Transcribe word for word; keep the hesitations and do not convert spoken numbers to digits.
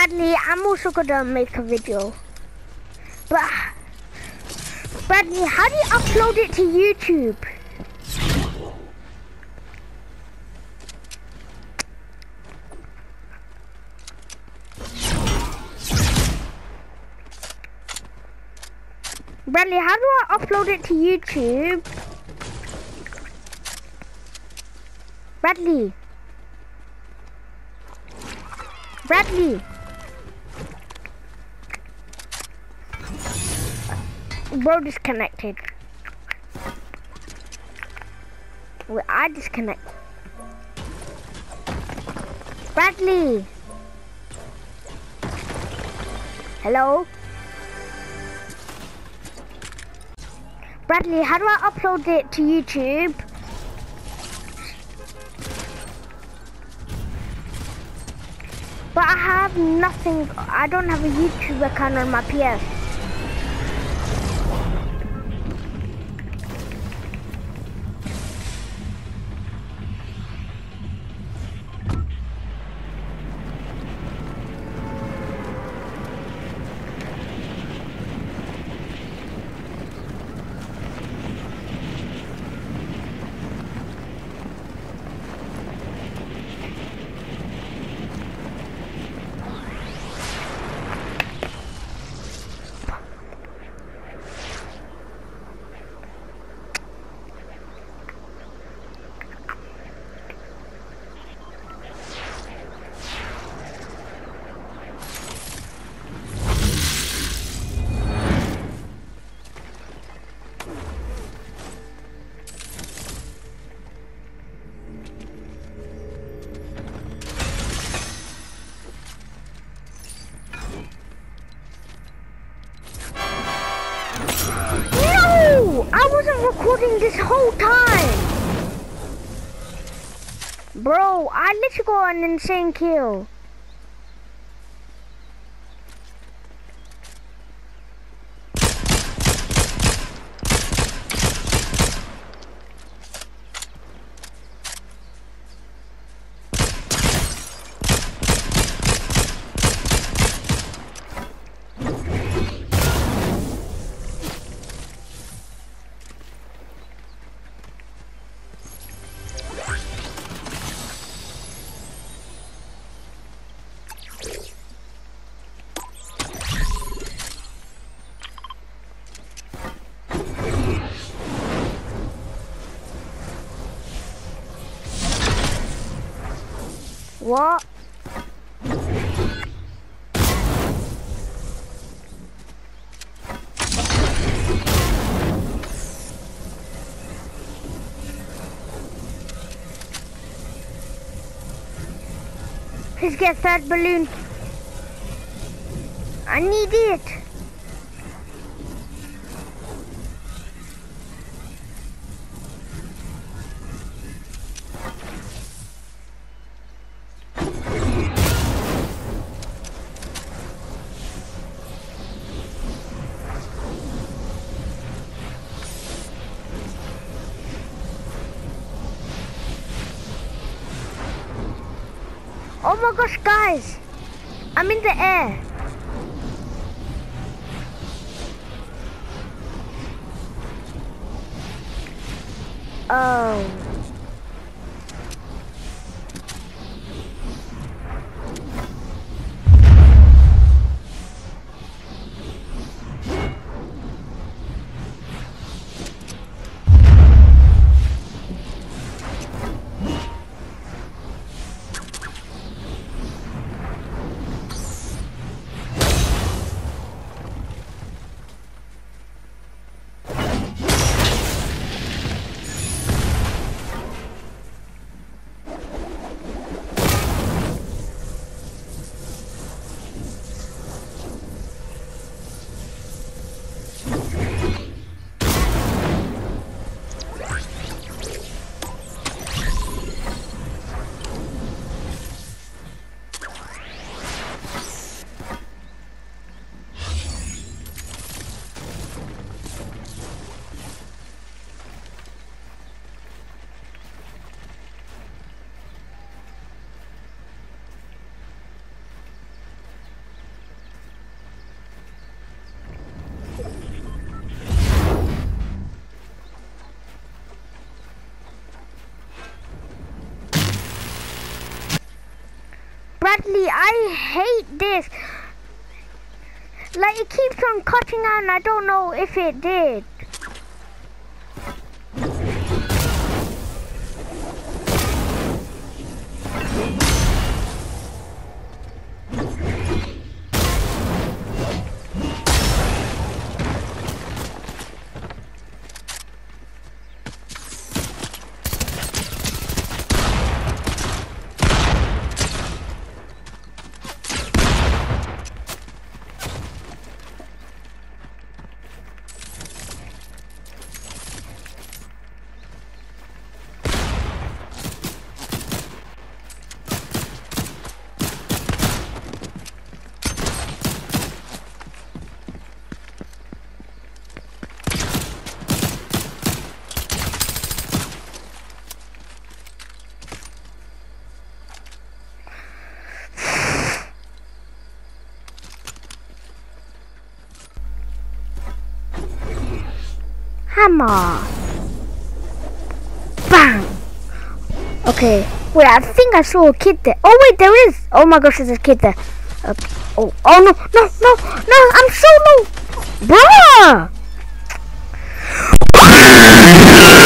Bradley, I'm also gonna make a video. But Bradley, how do you upload it to YouTube? Bradley, how do I upload it to YouTube? Bradley. Bradley. Bro disconnected. Wait, I disconnect. Bradley. Hello? Bradley, how do I upload it to YouTube? But I have nothing, I don't have a YouTube account on my P S. I wasn't recording this whole time. Bro, I literally got an insane kill. What? Please get third balloon. I need it. Oh my gosh, guys! I'm in the air. Oh. Bradley, I hate this. Like, it keeps on cutting out and I don't know if it did. Hammer. Bang. Okay. Wait, I think I saw a kid there. Oh wait, there is. Oh my gosh, there's a kid there. Uh, oh, oh no, no, no, no! I'm so low, bruh.